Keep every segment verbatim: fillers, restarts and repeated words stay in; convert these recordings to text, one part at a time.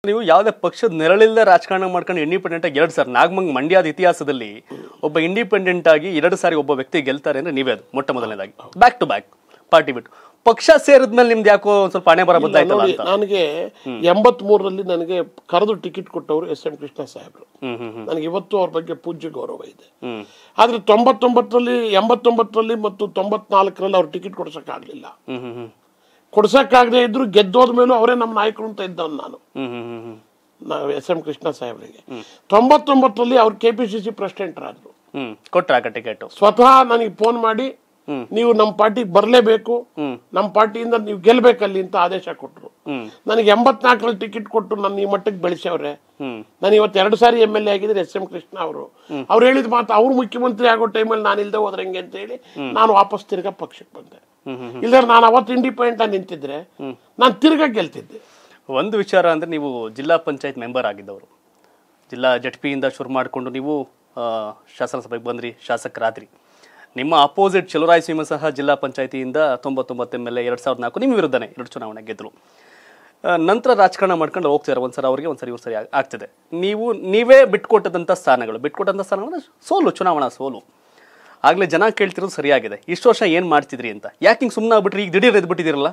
ನೀವು ಯಾವುದೇ ಪಕ್ಷದ ನೆರಳಿಲ್ಲದೆ ರಾಜಕಾರಣ ಮಾಡ್ಕೊಂಡು ಇಂಡಿಪೆಂಡೆಂಟ್ ಆಗಿ ಎರಡು ಸಾರಿ ನಾಗಮಂಗ್ ಮಂಡ್ಯದ ಇತಿಹಾಸದಲ್ಲಿ ಒಬ್ಬ ಇಂಡಿಪೆಂಡೆಂಟ್ ಆಗಿ ಎರಡು ಸಾರಿ ಒಬ್ಬ ವ್ಯಕ್ತಿ ಗೆಲ್ತಾರೆ ಅಂದ್ರೆ ನೀವೇ ಅದು ಮೊಟ್ಟ ಮೊದಲನೇದಾಗಿ ಬ್ಯಾಕ್ ಟು ಬ್ಯಾಕ್ ಪಾರ್ಟಿ ಬಿಟ್ಟು ಪಕ್ಷ ಸೇರಿದ್ಮೇಲೆ ನಿಮ್ದು ಯಾಕೋ ಸ್ವಲ್ಪ ಹಣೆ ಬರ ಬದಲಾಯ್ತಲ್ಲ ಅಂತ. ನನಗೆ ಎಂಬತ್ ಮೂರರಲ್ಲಿ ನನಗೆ ಕರೆದು ಟಿಕೆಟ್ ಕೊಟ್ಟವರು ಎಸ್ ಎಂ ಕೃಷ್ಣ ಸಾಹೇಬ್ರು. ನನಗೆ ಇವತ್ತು ಅವ್ರ ಬಗ್ಗೆ ಪೂಜ್ಯ ಗೌರವ ಇದೆ. ಆದ್ರೆ ತೊಂಬತ್ತೊಂಬತ್ತರಲ್ಲಿ ಎಂಬತ್ತೊಂಬತ್ತರಲ್ಲಿ ಮತ್ತು ತೊಂಬತ್ನಾಲ್ಕರಲ್ಲಿ ಅವ್ರು ಟಿಕೆಟ್ ಕೊಡ್ಸಕ್ ಆಗ್ಲಿಲ್ಲ. ಕೊಡ್ಸಕ್ಕಾಗದೆ ಇದ್ರು ಗೆದ್ದೋದ ಮೇಲೂ ಅವರೇ ನಮ್ಮ ನಾಯಕರು ಅಂತ ಇದ್ದವ್ ನಾನು ನಾವು ಎಸ್ ಎಂ ಕೃಷ್ಣ ಸಾಹೇಬ್ರಿಗೆ. ತೊಂಬತ್ತೊಂಬತ್ತರಲ್ಲಿ ಅವ್ರು K P C C president ಆದ್ರು. ಕೊಟ್ರ ಟಿಕೆಟ್ ಸ್ವತಃ ನನಗೆ ಫೋನ್ ಮಾಡಿ ನೀವು ನಮ್ಮ ಪಾರ್ಟಿಗೆ ಬರ್ಲೇಬೇಕು, ನಮ್ಮ ಪಾರ್ಟಿಯಿಂದ ನೀವು ಗೆಲ್ಬೇಕಲ್ಲಿ ಅಂತ ಆದೇಶ ಕೊಟ್ರು. ನನಗೆ ಎಂಬತ್ನಾಲ್ಕರಲ್ಲಿ ಟಿಕೆಟ್ ಕೊಟ್ಟು ನನ್ನ ಈ ಮಟ್ಟಕ್ಕೆ ಬೆಳೆಸವ್ರೆ. ನಾನು ಇವತ್ತು ಎರಡು ಸಾರಿ ಎಮ್ ಎಲ್ ಎ ಆಗಿದ್ರೆ ಎಸ್ ಎಂ ಕೃಷ್ಣ ಅವರು ಅವ್ರು ಹೇಳಿದ ಮಾತು ಅವ್ರು ಮುಖ್ಯಮಂತ್ರಿ ಆಗೋ ಟೈಮಲ್ಲಿ ನಾನು ಇಲ್ದೆ ಹೋದ್ರೆ ಹೆಂಗೆ ಅಂತ ಹೇಳಿ ನಾನು ವಾಪಸ್ ತಿರ್ಗಾ ಪಕ್ಷಕ್ಕೆ ಬಂದೆ. ಇಲ್ಲಾರೆ ನಾನು ಅವತ್ತು ಇಂಡಿಪೆಂಡೆಂಟ್ ಆಗಿ ನಿಂತಿದ್ರೆ ನಾನು ತಿರ್ಗಾ ಗೆಲ್ತಿದ್ದೆ. ಒಂದು ವಿಚಾರ ಅಂದ್ರೆ ನೀವು ಜಿಲ್ಲಾ ಪಂಚಾಯತ್ ಮೆಂಬರ್ ಆಗಿದ್ದವರು, ಜಿಲ್ಲಾ ಜಡ್ಪಿಯಿಂದ ಶುರು ಮಾಡಿಕೊಂಡು ನೀವು ಶಾಸನಸಭೆಗೆ ಬಂದ್ರಿ, ಶಾಸಕರಾದ್ರಿ. ನಿಮ್ಮ ಅಪೋಸಿಟ್ ಚಲುರಾಯಸ್ವಾಮಿ ಸಹ ಜಿಲ್ಲಾ ಪಂಚಾಯತಿಯಿಂದ ತೊಂಬತ್ತೊಂಬತ್ತು ಎಮ್ ಎಲ್ ಎ ಎರಡು ಸಾವಿರದ ನಾಲ್ಕು ನಿಮ್ಮ ವಿರುದ್ಧನೇ ಎರಡು ಚುನಾವಣೆ ಗೆದ್ರು. ನಂತರ ರಾಜಕಾರಣ ಮಾಡ್ಕೊಂಡು ಹೋಗ್ತಿದ್ದಾರೆ, ಒಂದ್ಸಲ ಅವರಿಗೆ ಒಂದ್ಸರಿ ಇವ್ರು ಸರಿ ಆಗ್ತದೆ. ನೀವು ನೀವೇ ಬಿಟ್ಕೊಟ್ಟದಂಥ ಸ್ಥಾನಗಳು ಬಿಟ್ಕೊಟ್ಟಂಥ ಸ್ಥಾನಗಳು ಸೋಲು, ಚುನಾವಣಾ ಸೋಲು. ಆಗ್ಲೇ ಜನ ಕೇಳ್ತಿರೋದು ಸರಿಯಾಗಿದೆ, ಇಷ್ಟು ವರ್ಷ ಏನ್ ಮಾಡ್ತಿದ್ರಿ ಅಂತ. ಯಾಕೆ ಹಿಂಗೆ ಸುಮ್ಮನೆ ಆಗ್ಬಿಟ್ರಿ, ಈಗ ದಿಢೀರ್ ಎದ್ದು ಬಿಟ್ಟಿದ್ದೀರಲ್ಲ?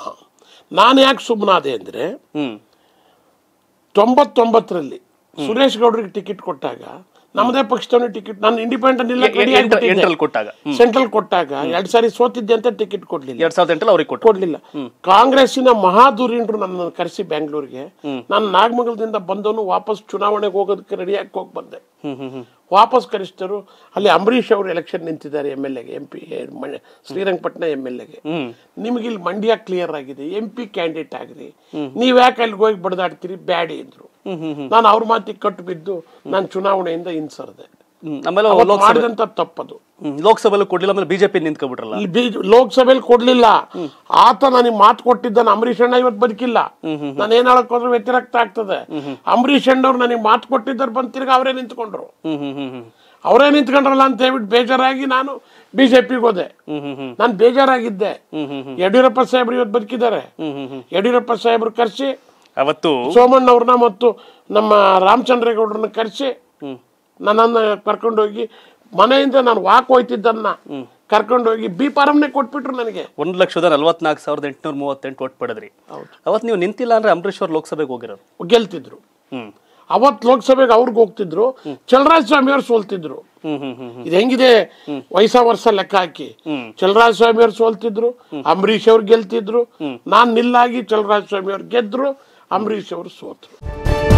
ನಾನು ಯಾಕೆ ಸುಮ್ಮನಾದೆ ಅಂದ್ರೆ ಹ್ಮ್ ತೊಂಬತ್ತೊಂಬತ್ತರಲ್ಲಿ ಸುರೇಶ್ ಗೌಡ್ರಿಗೆ ಟಿಕೆಟ್ ಕೊಟ್ಟಾಗ ನಮ್ಮದೇ ಪಕ್ಷದವನೇ ಟಿಕೆಟ್, ನಾನು ಇಂಡಿಪೆಂಡೆಂಟ್ ಕೊಟ್ಟಾಗ ಸೆಂಟ್ರಲ್ ಕೊಟ್ಟಾಗ ಎರಡ್ ಸಾರಿ ಸೋತಿದ್ದೆ ಅಂತ ಟಿಕೆಟ್ ಕೊಡ್ಲಿಲ್ಲ. ಎರಡ್ ಸಾವಿರದ ಎಂಟಲ್ಲಿ ಅವ್ರಿಗೆ ಕೊಡ್ಲಿಲ್ಲ. ಕಾಂಗ್ರೆಸ್ಸಿನ ಮಹಾಧುರೀಣರು ನನ್ನ ಕರೆಸಿ ಬ್ಯಾಂಗ್ಳೂರ್ಗೆ, ನಾನು ನಾಗಮಂಗಲದಿಂದ ಬಂದವನು ವಾಪಸ್ ಚುನಾವಣೆಗೆ ಹೋಗೋದಕ್ಕೆ ರೆಡಿಯಾಗಿ ಹೋಗಿ ಬಂದೆ. ವಾಪಸ್ ಕರೆಸಿದರು. ಅಲ್ಲಿ ಅಂಬರೀಷ್ ಅವರು ಎಲೆಕ್ಷನ್ ನಿಂತಿದ್ದಾರೆ ಎಮ್ ಎಲ್ ಎಗೆ, M P Srirangapatna M L ಎಗೆ. ನಿಮ್ಗೆ ಇಲ್ಲಿ ಮಂಡ್ಯ ಕ್ಲಿಯರ್ ಆಗಿದೆ, ಎಂ ಪಿ ಕ್ಯಾಂಡಿಡೇಟ್ ಆಗ್ರಿ, ನೀವ್ ಯಾಕೆ ಅಲ್ಲಿಗೆ ಹೋಗಿ ಬಡದಾಡ್ತೀರಿ, ಬ್ಯಾಡಿ ಅಂದ್ರು. ನಾನು ಅವ್ರ ಮಾತಿಗೆ ಕಟ್ಟು ಬಿದ್ದು ನಾನು ಚುನಾವಣೆಯಿಂದ ಹಿಂಸರ್ದೆ. ಮಾಡಿದಂತ ತಪ್ಪದು. ಲೋಕಸಭೆಯಲ್ಲಿ ಕೊಡ್ಲಿಲ್ಲ, ಆಮೇಲೆ ಬಿಜೆಪಿ ನಿಂತ್ಕೊಬಿಟ್ರಲ್ಲ. ಲೋಕಸಭೆಯಲ್ಲಿ ಕೊಡ್ಲಿಲ್ಲ, ಆತ ನನಗೆ ಮಾತು ಕೊಟ್ಟಿದ್ದಾನೆ. ಅಂಬರೀಷ್ ಅಣ್ಣ ಇವತ್ತು ಬದುಕಿಲ್ಲ, ನಾನು ಏನ್ ಹೇಳಕ್ ಹೋದ್ರೆ ವ್ಯತಿರಿಕ್ತ ಆಗ್ತದೆ. ಅಂಬರೀಷ್ ಅಣ್ಣವ್ರು ನನಗೆ ಮಾತು ಕೊಟ್ಟಿದ್ದಾರೆ, ಬಂದ್ ತಿರ್ಗ ಅವರೇ ನಿಂತ್ಕೊಂಡ್ರು. ಅವರೇ ನಿಂತ್ಕೊಂಡ್ರಲ್ಲ ಅಂತ ಹೇಳ್ಬಿಟ್ಟು ಬೇಜಾರಾಗಿ ನಾನು ಬಿಜೆಪಿಗೆ ಹೋದೆ. ನಾನು ಬೇಜಾರಾಗಿದ್ದೆ. ಯಡಿಯೂರಪ್ಪ ಸಾಹೇಬ್ರು ಇವತ್ತು ಬದುಕಿದ್ದಾರೆ. ಯಡಿಯೂರಪ್ಪ ಸಾಹೇಬ್ರು ಕರ್ಸಿ ಅವತ್ತು ಸೋಮಣ್ಣ ಅವ್ರನ್ನ ಮತ್ತು ನಮ್ಮ ರಾಮಚಂದ್ರೇಗೌಡ್ರನ್ನ ಕರ್ಸಿ ನನ್ನನ್ನ ಕರ್ಕೊಂಡೋಗಿ ಮನೆಯಿಂದ ನಾನು ವಾಕ್ ಹೋಯ್ತಿದ್ದನ್ನ ಕರ್ಕೊಂಡೋಗಿ ಬಿ ಫಾರಮ್ನೇ ಕೊಟ್ಬಿಟ್ರು. ನನಗೆ ಒಂದ್ ಲಕ್ಷದ ನಲ್ವತ್ನಾಲ್ಕು ಸಾವಿರದ ಎಂಟುನೂರ ಮೂವತ್ತೆಂಟು ಓಟ್ ಪಡೆದ್ರಿ. ಅವತ್ ನೀವು ನಿಂತಿಲ್ಲ ಅಂದ್ರೆ ಅಂಬರೀಶ್ ಅವ್ರು ಲೋಕಸಭೆಗೆ ಹೋಗಿರೋರು, ಗೆಲ್ತಿದ್ರು. ಅವತ್ ಲೋಕಸಭೆಗೆ ಅವ್ರಿಗೆ ಹೋಗ್ತಿದ್ರು, ಚಲರಾಜ ಸ್ವಾಮಿ ಅವ್ರು ಸೋಲ್ತಿದ್ರು. ಇದು ಹೆಂಗಿದೆ ವಯಸ್ಸ ವರ್ಷ ಲೆಕ್ಕ ಹಾಕಿ, ಚಲರಾಜ ಸ್ವಾಮಿ ಅವ್ರು ಸೋಲ್ತಿದ್ರು, ಅಂಬರೀಷ್ ಅವ್ರು ಗೆಲ್ತಿದ್ರು. ನಾನ್ ನಿಲ್ಲಾಗಿ ಚಲರಾಜ ಸ್ವಾಮಿ ಅವ್ರು ಗೆದ್ರು, ಅಂಬರೀಷ್ ಅವರು ಸೋತರು.